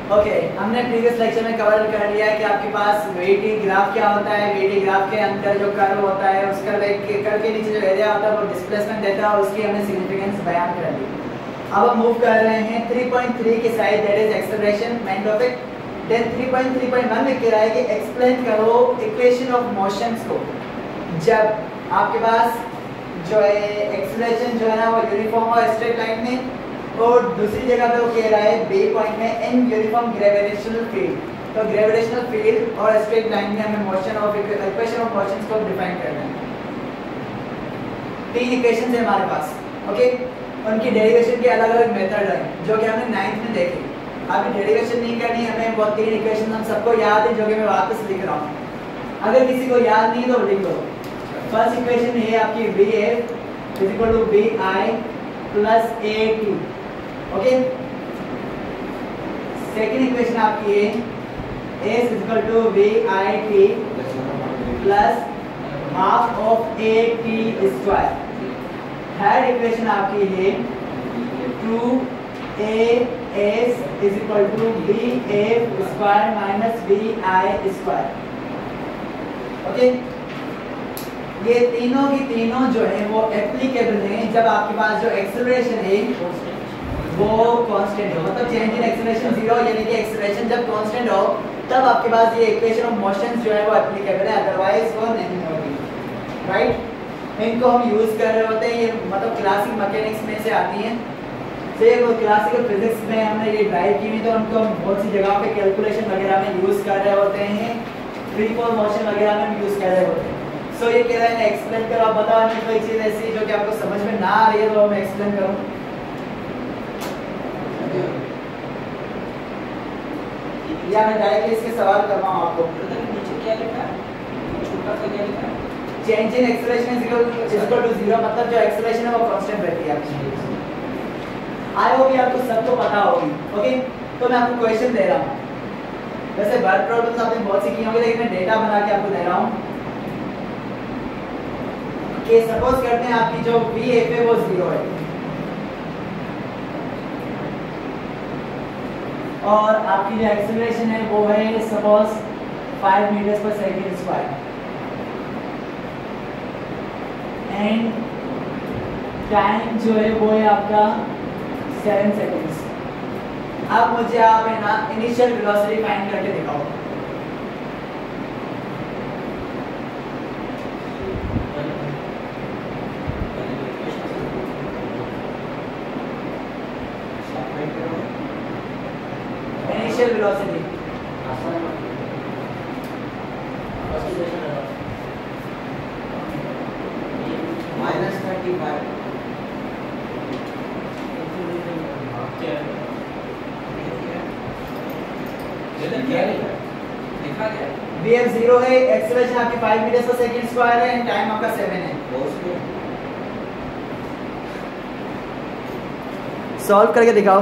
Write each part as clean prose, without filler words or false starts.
Okay, हमने previous lecture में cover कर लिया है कि आपके पास वेटी ग्राफ क्या होता है। वेटी ग्राफ के अंदर जो कर्व होता है उस कर्व के नीचे जो एरिया होता है वो डिस्प्लेसमेंट देता है और उसकी हमने सिग्निफिकेंस बयान कर ली। अब हम मूव कर रहे हैं 3.3 के side, that is acceleration main topic. Then 3.3.1 में कह रहा है कि एक्सप्लेन करो इक्वेशन ऑफ मोशंस को जब आपके पास जो है एक्सेलरेशन जो है ना वो यूनिफॉर्म और स्ट्रेट लाइन में, और दूसरी जगह पे वो कह रहा है बी पॉइंट में इन यूनिफॉर्म ग्रेविटेशनल फील्ड। तो ग्रेविटेशनल फील्ड और स्ट्रेट लाइन में हमें motion of equation of motions को डिफाइन करना है। तीन इक्वेशंस है हमारे पास, ओके। उनकी डेरिवेशन के अलग अलग मेथड हैं जो कि हमने 9th में देखे। अभी डेरिवेशन नहीं करनी हमें, वो तीन इक्वेशन हम सबको याद है जो कि मैं वापस लिख रहा हूँ। अगर किसी को याद नहीं तो लिख दो। फर्स्ट इक्वेशन है आपकी VF equal to BI plus AT, okay. Second equation आपकी है S equal to VIT plus half of AT square. Third equation आपकी है 2AS is equal to BF square minus BI square, okay. ये तीनों की तीनों जो है वो एप्लीकेबल हैं जब आपके पास जो एक्सेलरेशन है वो कांस्टेंट हो, मतलब चेंज इन एक्सेलरेशन 0, यानी कि एक्सेलरेशन जब कांस्टेंट हो तब आपके पास ये इक्वेशन ऑफ मोशंस जो है वो एप्लीकेबल है, अदरवाइज वो नहीं होगी, राइट। इनको हम यूज कर रहे होते हैं, ये मतलब क्लासिक मैकेनिक्स में से आती हैं। से वो क्लासिकल फिजिक्स में हमने ये ड्राइव की हुई, तो उनको हम बहुत सी जगहों पे कैलकुलेशन वगैरह में यूज कर रहे होते हैं, फ्री फॉल मोशन वगैरह में यूज कर रहे होते हैं। सो ये कह रहा है एक्सप्लेन करो। आप बताओ नहीं कोई चीज़ ऐसी जो कि आपको समझ में ना आ रही है तो मैं एक्सप्लेन करूँ। या मैं डायरेक्टली इसके सवाल कर रहा हूँ आपको। नीचे क्या लिखा है? छोटा सा क्या लिखा है? Change in acceleration equal to 0, मतलब जो एक्सेलरेशन है वो कांस्टेंट रहती है आपकी। आई होप ये आपको सबको पता होगी, ओके। तो मैं आपको क्वेश्चन दे रहा हूँ। वैसे वर्ड प्रॉब्लम्स आपने बहुत सी की होंगी, लेकिन मैं डेटा बना के आपको दे रहा हूँ कि सपोज करते हैं आपकी जो VF है वो 0 है और आपकी जो एक्सेलरेशन है वो है सपोज 5 मीटर्स पर सेकेंड स्क्वायर एंड टाइम जो है वो है आपका 7 सेकेंड्स। अब मुझे आप है ना इनिशियल वेलोसिटी फाइंड करके दिखाओ। इनिशियल वेलोसिटी -35 VF 0 है, एक्सेलरेशन आपकी 5 मीटर पर सेकंड स्क्वायर है, टाइम आपका 7 है। सॉल्व करके दिखाओ।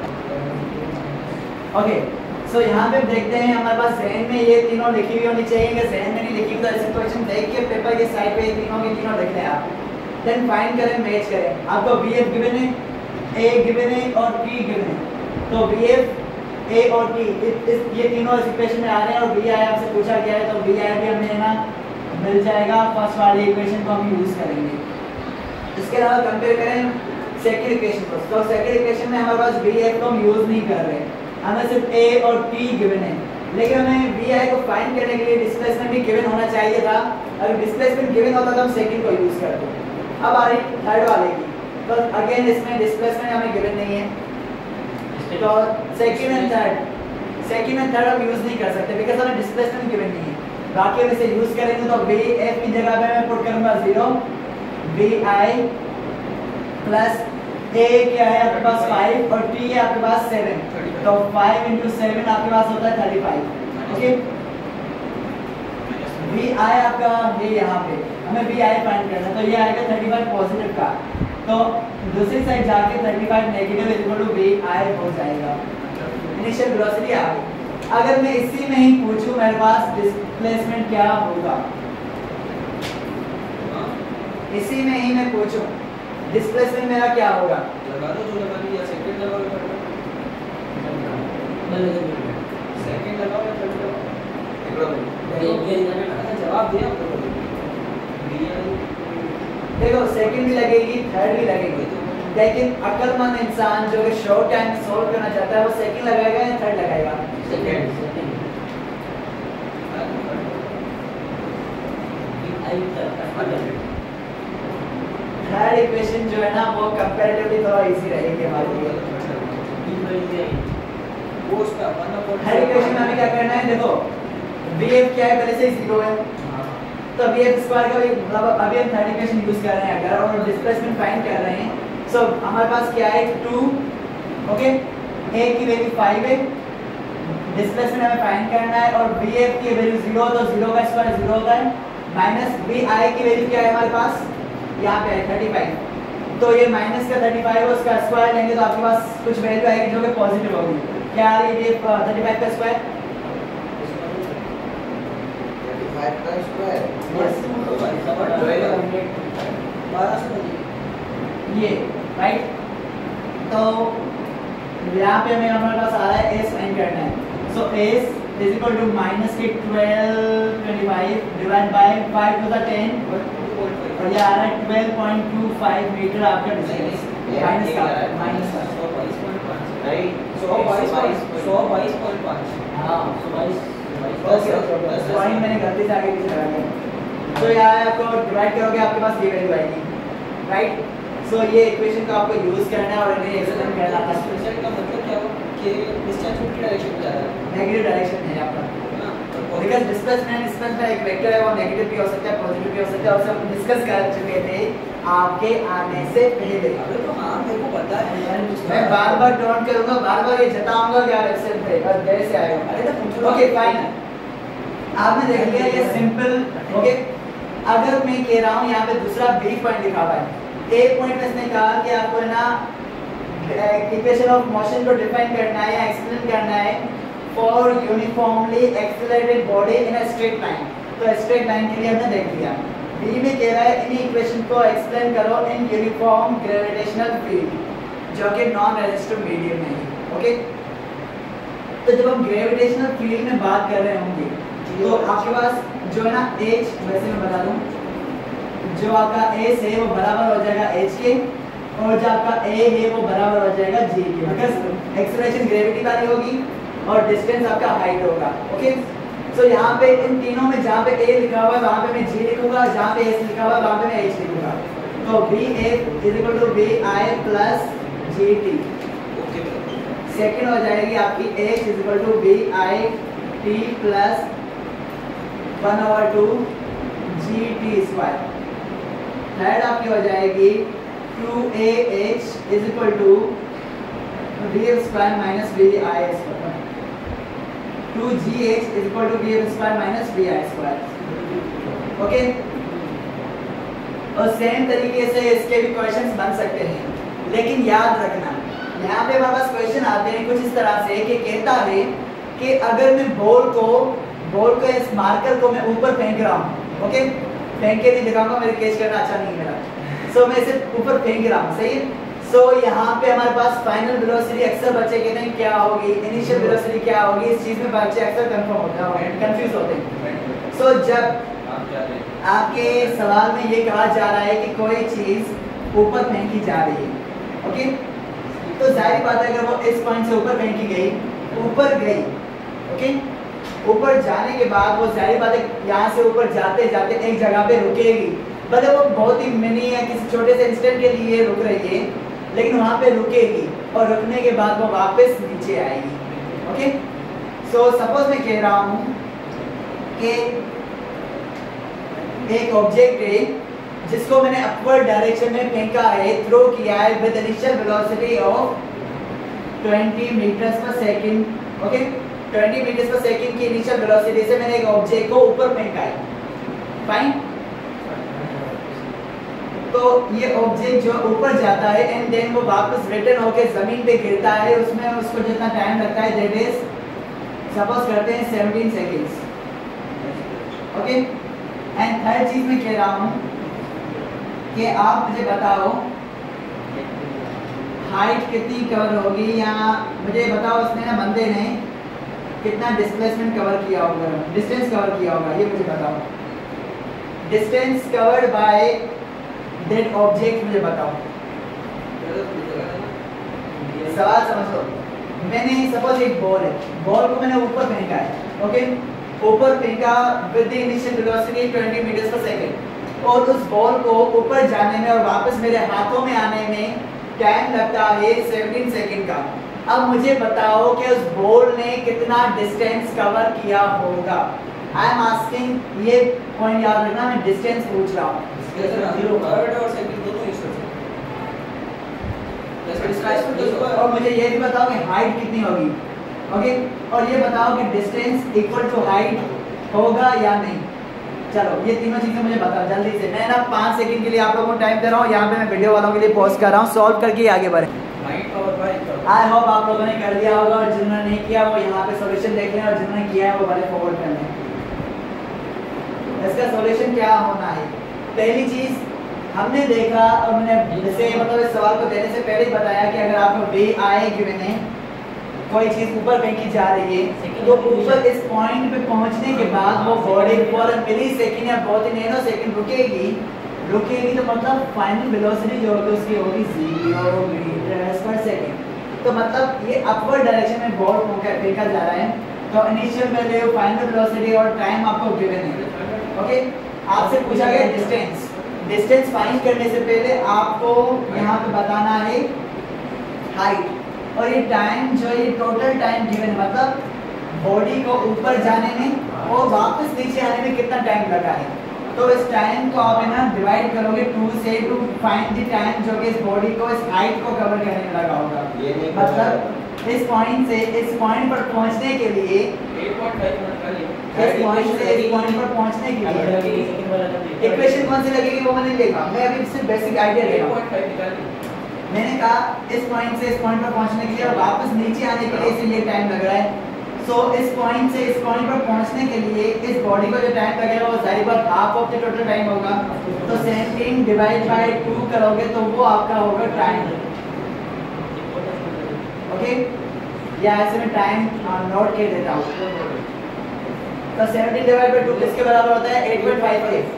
ओके, सो यहाँ पे देखते हैं हमारे पास जहन में ये तीनों लिखी हुई होनी चाहिए, कि जहन में नहीं लिखी तो ऐसे क्वेश्चन देख के पेपर के साइड पे ये तीनों के तीनों लिख लें आप। देन फाइंड करें, मैच करें। आपको VF गिवन है, A गिवन है और T गिवन है। तो VF, A और T ये तीनों इस इक्वेशन में आ रहे हैं और BI आपसे पूछा गया है, तो BI भी हमें ना मिल जाएगा। फर्स्ट वाली इक्वेशन को हम यूज करेंगे। इसके अलावा कंपेयर करें सेकंड इक्वेशन को, तो सेकंड इक्वेशन में हमारे पास VF को हम यूज नहीं कर रहे, हमें सिर्फ A और T गिवन है, लेकिन हमें BI को फाइंड करने के लिए डिस्प्लेसमेंट भी गिवन होना चाहिए था। अगर डिस्प्लेसमेंट गिवन होता तो हम सेकंड को यूज करते। अब आ रही थर्ड वाले की, तो अगेन इसमें डिस्प्लेसमेंट हमें गिवन नहीं है, तो सेकंड एंड थर्ड हम यूज नहीं कर सकते बिकॉज हमें डिस्प्लेसमेंट गिवन नहीं है। बाकी हम इसे यूज करेंगे तो VF की जगह पे मैं पुट करूंगा 0, BI प्लस A क्या है आपके पास 5 और T है आपके पास 7, तो 5 × 7 आपके पास होता है 35, ओके। VI आपका ये यहाँ पे हमें VI फाइंड करना है, तो ये आएगा 35 पॉजिटिव का, तो दूसरी साइड जाके 35 नेगेटिव इक्वल टू VI हो जाएगा। इनिशियल वेलोसिटी आ गई। अगर मैं इसी में ही पूछूं मेरे पास डिस्प्लेसमेंट क्या होगा, इसी में ही मैं पूछूं डिस्प्लेसमेंट मेरा क्या होगा, लगा दो जो लगा लिया सेकंड लेवल पर सेकंड लगाओ या थर्ड लगाओ? जवाब दिया देखो सेकंड भी लगेगी, थर्ड भी लगेगी, लेकिन अक्लमंद इंसान जो कि शॉर्ट टाइम में सॉल्व करना चाहता है वो सेकंड लगाएगा या थर्ड लगाएगा? थर्ड इक्वेशन जो है ना वो कंपैरेटिवली थोड़ा इजी रहेगी हमारे लिए। थर्ड इक्वेशन में हमें क्या करना है, देखो VF क्या है, पहले से ही 0 है, तो VF स्क्वायर का भी मतलब अभी हम थर्ड इक्वेशन यूज कर रहे हैं अगर, और डिस्प्लेसमेंट फाइंड कर रहे हैं। सो हमारे पास क्या है 2, ओके, A की वैल्यू 5 है, डिस्प्लेसमेंट हमें फाइंड करना है, और VF की वैल्यू 0 तो 0 का स्क्वायर 0 होता है, माइनस VI की वैल्यू क्या है हमारे पास यहाँ पे है 35, तो ये माइनस का 35 है, उसका स्क्वायर लेंगे तो आपके पास कुछ वैल्यू आएगी जो कि पॉजिटिव होगी। क्या आ रही है 35 का स्क्वायर? ये राइट, तो यहाँ पे हमें हमारे पास आ रहा है एस फाइंड करना है। So S is equal to minus के 1225 डिवाइड बाय 5 टू द 10, और ये आ रहा है 12.25 मीटर आपका डिस्टेंस, माइनस का 122.5। हाँ पॉइंट मैंने गलती से आगे पीछे लगा दिया। तो यहाँ आपको डिवाइड करोगे आपके पास ये वैल्यू आएगी, राइट। सो ये इक्वेशन का आपको यूज करना है और इन्हें एक्सप्लेन करना है। डिस्प्लेसमेंट का मतलब क्या हो कि डिस्टेंस की डायरेक्शन में जा रहा है, नेगेटिव डायरेक्शन है आपका, बिकॉज़ डिस्प्लेसमेंट का एक वेक्टर है, वो नेगेटिव भी हो सकता है पॉजिटिव भी हो सकता है, और सब डिस्कस कर चुके थे आपके आने से पहले। अबे तो हाँ मेरे को पता है यार, मैं बार-बार टर्न करूंगा, बार-बार ये जताऊंगा कि आप एक्सेप्ट थे और देर से आएगा। अरे तो ओके फाइन, आपने देख लिया ये सिंपल। ओके, अगर मैं कह रहा हूँ यहाँ पे दूसरा बी पॉइंट लिखा हुआ है, ए पॉइंट में इसने कहा कि आपको है ना इक्वेशन ऑफ मोशन को डिफाइन करना है या एक्सप्लेन करना है for uniformly accelerated body in a straight line. तो स्ट्रेट लाइन के लिए हमने देख लिया। बी में कह रहा है इन इक्वेशन को एक्सप्लेन करो इन यूनिफॉर्म ग्रेविटेशनल फील्ड जो कि नॉन रेजिस्टिव मीडियम में है। ओके, तो जब हम ग्रेविटेशनल फील्ड में बात कर रहे होंगे तो आपके पास जो है ना एच, वैसे मैं बता दूं, जो आपका एस है वो बराबर हो जाएगा एच के, और जो आपका ए है वो बराबर हो जाएगा जी के, बिकॉज़ एक्सेलरेशन ग्रेविटी वाली होगी और डिस्टेंस आपका हाइट होगा। ओके, सो यहाँ पे इन तीनों में जहाँ पे ए लिखा हुआ है वहाँ पे मैं जी लिखूंगा, जहाँ पे एस लिखा हुआ है वहाँ पे मैं एच लिखूंगा। तो B F is equal to B I plus G T. Second हो जाएगी आपकी H is equal to B I T plus 1/2 G T square. Third आपकी हो जाएगी 2AH is equal to VF square minus VI square. 2GH is equal to VF square minus VI square. Okay, और same तरीके से इसके भी questions बन सकते हैं, लेकिन याद रखना यहाँ पे हमारे पास क्वेश्चन आते हैं कुछ इस तरह से कि कहता है कि अगर मैं बॉल को इस मार्कर को मैं ऊपर फेंक रहा हूँ, ओके, फेंक के नहीं दिखाऊंगा, मेरे केस करना अच्छा नहीं मेरा, सो मैं इसे ऊपर फेंक रहा हूँ, सही है। सो यहाँ पे हमारे पास फाइनल वेलोसिटी अक्सर बच्चे कहते हैं क्या होगी, इनिशियल वेलोसिटी क्या होगी, इस चीज़ में बच्चे अक्सर कंफ्यूज होते हैं। सो जब आपके सवाल में ये कहा जा रहा है कि कोई चीज़ ऊपर फेंकी जा रही है, ओके, तो जाहिर बात है अगर वो इस पॉइंट से ऊपर फेंकी गई, ऊपर गई, ओके, ऊपर जाने के बाद वो जाहिर बात है यहाँ से ऊपर जाते जाते एक जगह पे रुकेगी, भले वो बहुत ही मिनी या किसी छोटे से इंस्टेंट के लिए रुक रही है, लेकिन वहाँ पे रुकेगी और रुकने के बाद वो वापस नीचे आएगी। ओके, सो सपोज मैं कह रहा हूँ कि एक ऑब्जेक्ट है जिसको मैंने अपवर्ड डायरेक्शन में फेंका है, थ्रो किया है with initial velocity of 20 meters पर सेकंड। ओके, 20 मीटर्स पर सेकंड की इनिशियल वेलोसिटी से मैंने एक ऑब्जेक्ट को ऊपर फेंका है, फाइन। तो ये ऑब्जेक्ट जो ऊपर जाता है एंड देन वो वापस रिटर्न होकर जमीन पे गिरता है, उसमें उसको जितना टाइम लगता है दैट इज सपोज करते हैं 17 सेकंड्स। ओके, एंड थर्ड चीज मैं कह रहा हूँ कि आप मुझे बताओ हाइट कितनी कवर होगी, या मुझे बताओ उसने ना बंदे ने कितना डिस्प्लेसमेंट कवर किया होगा, डिस्टेंस कवर किया होगा, ये मुझे बताओ। Distance covered by that object मुझे बताओ। सवाल समझो, मैंने सपोज एक बॉल है, बॉल को मैंने ऊपर फेंका है, ओके, ऊपर फेंका with the initial velocity 20 meters पर सेकंड, और उस बॉल को ऊपर जाने में और वापस मेरे हाथों में आने में टाइम लगता है 17 सेकंड का। अब मुझे बताओ कि उस बॉल ने कितना डिस्टेंस कवर किया होगा। आई एम आस्किंग, ये पॉइंट याद रखना, मैं डिस्टेंस पूछ रहा हूँ। और मुझे ये भी बताओ कि हाइट कितनी होगी, ओके, और ये बताओ कि डिस्टेंस इक्वल टू हाइट होगा या नहीं। चलो ये तीनों चीजें मुझे बताओ जल्दी से। मैं ना 5 सेकंड के लिए आप लोगों को टाइम दे रहा हूँ, यहाँ पे मैं वीडियो वालों के लिए पॉज कर रहा हूँ, सॉल्व करके आगे बढ़े। आई होप आप लोगों ने कर लिया होगा, और जिन्होंने नहीं किया वो यहाँ पे सॉल्यूशन देख लें, और जिन्होंने किया है वो बड़े फॉरवर्ड कर लें। इसका सॉल्यूशन क्या होना है? पहली चीज हमने देखा, और मैंने जैसे मतलब इस सवाल को देने से पहले ही बताया कि अगर आपको बी आए गिवन है, कोई चीज ऊपर फेंकी जा रही है, तो ऊपर इस पॉइंट पे पहुंचने के बाद वो बॉडी फॉर मिली सेकेंड या बहुत ही नैनो सेकेंड रुकेगी, तो मतलब फाइनल वेलोसिटी जो होगी उसकी होगी 0 मीटर्स पर सेकेंड। तो मतलब ये अपवर्ड डायरेक्शन में बॉल फेंका जा रहा है, तो इनिशियल वैल्यू, फाइनल वेलोसिटी और टाइम आपको गिवन है, ओके। आपसे पूछा गया डिस्टेंस, डिस्टेंस फाइंड करने से पहले आपको यहाँ पे बताना है हाइट, और ये टाइम जो ये टोटल टाइम गिवन है, मतलब बॉडी को ऊपर जाने में और वापस नीचे आने में कितना टाइम लगा है। तो इस टाइम को आप है ना डिवाइड करोगे 2 से टू फाइंड द टाइम जो कि इस बॉडी को, इस हाइट को कवर करने में लगा होगा। मतलब इस पॉइंट से इस पॉइंट पर पहुंचने के लिए, इस पॉइंट से इस पॉइंट पर पहुंचने के लिए इक्वेशन कौन सी लगेगी वो मैंने लिखा, मैं अभी सिर्फ बेसिक आइडिया दे रहा हूं। मैंने कहा इस पॉइंट से इस पॉइंट पर पहुंचने के लिए और वापस नीचे आने के लिए इसे ये टाइम लग रहा है। सो इस पॉइंट से इस पॉइंट पर पहुंचने के लिए इस बॉडी को जो टाइम लगेगा वो जाहिर बात half of the total time होगा। तो 17 डिवाइड बाय 2 करोगे तो वो आपका होगा टाइम, ओके। या ऐसे में टाइम नोट कर देता हूँ। तो 17 डिवाइड बाय 2 किसके बराबर होता है? 8.5।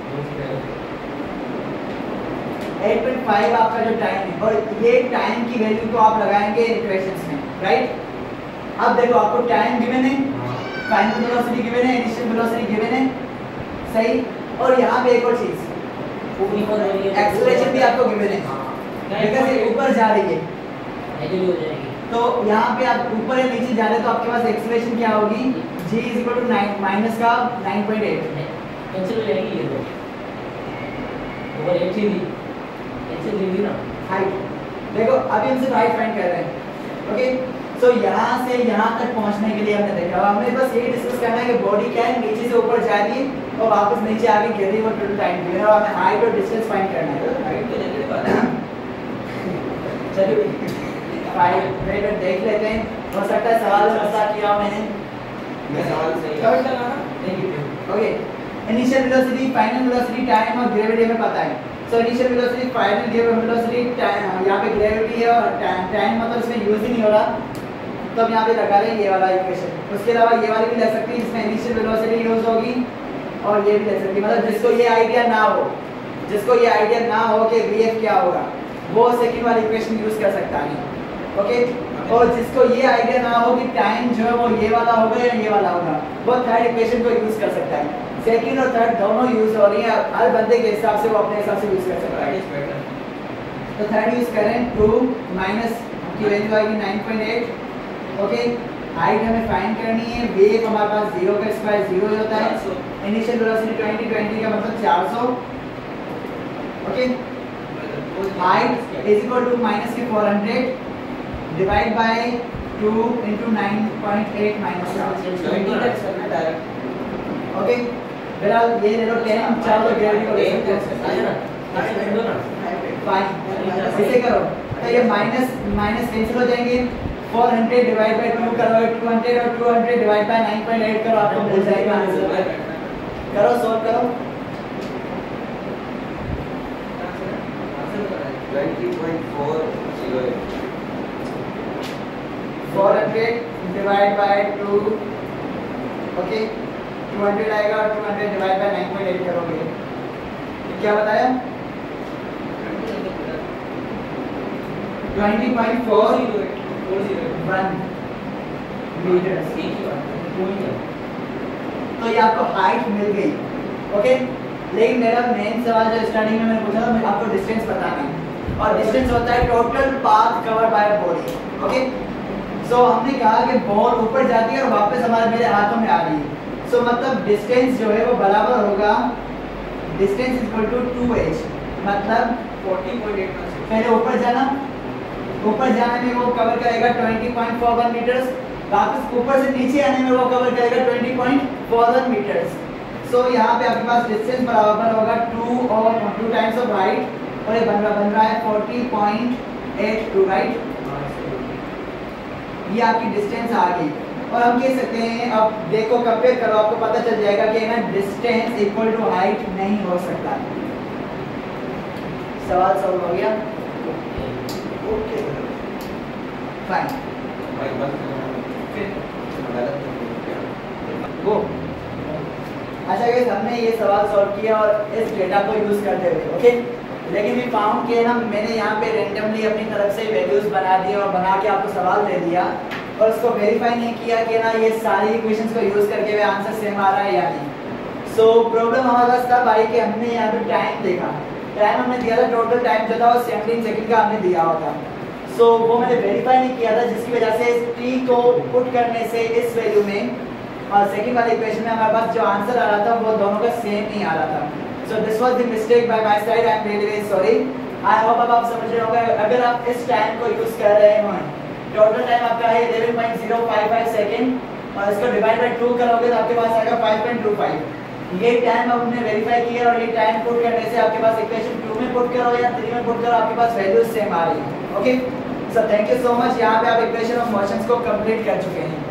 8.5 आपका जो टाइम है, और ये टाइम की वैल्यू को आप लगाएंगे इक्वेशंस में, राइट। अब देखो आपको टाइम गिवन है, फाइनल वेलोसिटी गिवन है, इनिशियल वेलोसिटी गिवन है, सही। और यहाँ पे एक और चीज, एक्सेलरेशन भी आपको गिवन है, बिकॉज़ ये ऊपर जा रही है। तो यहाँ पे आप ऊपर या नीचे जा रहे हैं तो आपके पास एक्सेलरेशन क्या होगी? g = 9 माइनस का 9.8 कैंसिल हो जाएगी ये तो ओवर 8 थी कैंसिल होगी ना। हाइट देखो अभी हमसे हाइट फाइंड कर रहे हैं, ओके। सो यहाँ से यहाँ तक पहुँचने के लिए हमने देखा, हमें बस ये डिस्कस करना है कि बॉडी क्या है, नीचे से ऊपर जा रही है और वापस नीचे आके गिर रही है, वो टोटल टाइम गिवन है, और हमें हाइट और डिस्टेंस फाइंड करना है। हाइट तो नेगेटिव आ रहा है। चलिए फाइंड देख लेते हैं, हो सकता है सवाल में मजाक किया हो मैंने। मैं सवाल सही है। Negative. Okay, initial velocity, final velocity, time और ग्रेविटी हमें पता है। So initial velocity, final velocity, time, यहाँ पे ग्रेविटी है और टाइम मतलब इसमें यूज ही नहीं हो रहा, तो अब यहाँ पे लगा रहे हैं ये वाला इक्वेशन। उसके अलावा ये वाली भी ले सकते हैं जिसमें इनिशियल वेलोसिटी यूज होगी, और ये भी ले सकते हैं। मतलब जिसको ये आइडिया ना हो, जिसको ये आइडिया ना हो कि vf क्या होगा, वो सेकंड वाली इक्वेशन यूज कर सकता है, ओके। और जिसको ये आइडिया ना हो कि टाइम जो है वो ये वाला होगा या ये वाला होगा, वो थर्ड इक्वेशन को यूज कर सकता है। सेकंड और थर्ड दोनों यूज हो रही है, हर बंदे के हिसाब से वो अपने हिसाब से यूज कर सकता है। तो थर्ड यूज करें, 2 माइनस की वैल्यू आएगी 9.8, ओके। हाइट हमें फाइंड करनी है, वेव हमारे पास 0 का स्क्वायर 0 ही होता है, इनिशियल वेलोसिटी 20 का मतलब 400, okay. Height is equal to minus के 400 divide by 2 into 9.8 minus 20, okay. फिलहाल ये ले लो 10, चार तो ग्रेविटी को ले सकते हैं, फाइन ऐसे करो तो ये माइनस माइनस कैंसिल हो जाएंगे। 400 डिवाइड बाय 2 करोगे 200, और 200 डिवाइड बाय 9.8 करो, आपको मिल जाएगा आंसर। करो सॉल्व करो। 20.408 400 डिवाइड बाय 2, ओके 200 आएगा और 200 डिवाइड बाय 9.8 करोगे, क्या बताया 20.41 मीटर्स। तो ये आपको हाइट मिल गई, ओके। लेकिन मेरा मेन सवाल जो स्टार्टिंग में मैंने पूछा था, मैं आपको डिस्टेंस बताना है, और डिस्टेंस होता है total path cover by body, okay. So हमने कहा कि बॉल ऊपर जाती है और वापस हमारे मेरे हाथों में आ रही है, सो मतलब डिस्टेंस जो है वो बराबर होगा डिस्टेंस इक्वल टू 2h, मतलब 40.8 पहले ऊपर जाने में वो कवर करेगा 20.41 मीटर्स, वापस ऊपर से नीचे आने में वो कवर करेगा 20.41 मीटर्स। सो यहाँ पे आपके पास डिस्टेंस बराबर होगा 2 और 2 टाइम्स ऑफ हाइट, और ये बन रहा है 40.82, राइट। ये आपकी डिस्टेंस आ गई, और हम कह सकते हैं, अब देखो कंपेयर करो, आपको पता चल जाएगा कि ना डिस्टेंस इक्वल टू हाइट नहीं हो सकता। सवाल सॉल्व हो गया, ओके फाइन। वो अच्छा गाइस, हमने ये सवाल सॉल्व किया और इस डेटा को यूज करते हुए, ओके। लेकिन वी फाउंड कि ना मैंने यहाँ पे रैंडमली अपनी तरफ से वैल्यूज बना दिए और बना के आपको सवाल दे दिया, और उसको वेरीफाई नहीं किया कि ना ये सारी इक्वेशंस को यूज करके वे आंसर सेम आ रहा है या नहीं। सो प्रॉब्लम हमारे पास तब आई कि हमने यहाँ पे टाइम देखा, टाइम हमने दिया था, टोटल टाइम जो था वो 17 सेकंड का हमने दिया होता। सो वो मैंने वेरीफाई नहीं किया था, जिसकी वजह से इस t को पुट करने से इस वैल्यू में और सेकंड वाले इक्वेशन में हमारे पास जो आंसर आ रहा था वो दोनों का सेम नहीं आ रहा था। So this was the mistake by my side, I am really very sorry. I hope अब आप समझ रहे होंगे, अगर आप इस टाइम को यूज कर रहे हो, टोटल टाइम आपका है 11.055 सेकंड, और इसको डिवाइड बाय 2 करोगे तो आपके पास आएगा 5.25। ये टाइम अब हमने वेरीफाई किया, और ये टाइम पुट करने से आपके पास इक्वेशन 2 में पुट करो या 3 में पुट करो, आपके पास वैल्यूज सेम आ रही है, okay. So thank you so much, यहाँ पे आप इक्वेशन ऑफ मोशंस को कंप्लीट कर चुके हैं।